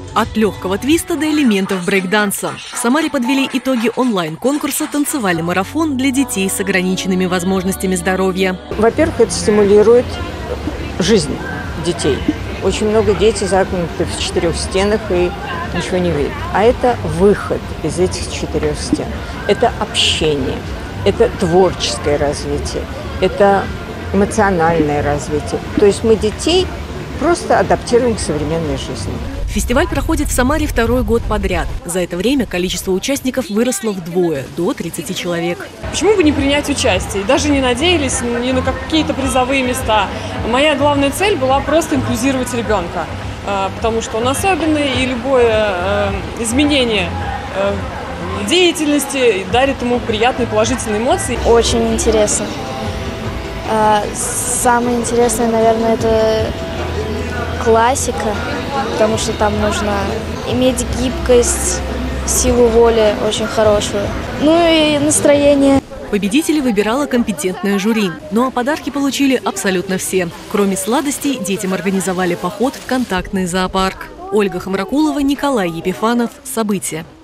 От легкого твиста до элементов брейк-данса. В Самаре подвели итоги онлайн-конкурса «Танцевальный марафон» для детей с ограниченными возможностями здоровья. Во-первых, это стимулирует жизнь детей. Очень много детей замкнуты в 4 стенах и ничего не видят. А это выход из этих 4 стен. Это общение, это творческое развитие, это эмоциональное развитие. То есть мы детей просто адаптируем к современной жизни. Фестиваль проходит в Самаре 2-й год подряд. За это время количество участников выросло вдвое, до 30 человек. Почему бы не принять участие? Даже не надеялись ни на какие-то призовые места. Моя главная цель была просто инклюзировать ребенка, потому что он особенный, и любое изменение деятельности дарит ему приятные положительные эмоции. Очень интересно. Самое интересное, наверное, это классика, потому что там нужно иметь гибкость, силу воли очень хорошую, ну и настроение. Победителей выбирало компетентное жюри. Ну а подарки получили абсолютно все. Кроме сладостей, детям организовали поход в контактный зоопарк. Ольга Хамракулова, Николай Епифанов. События.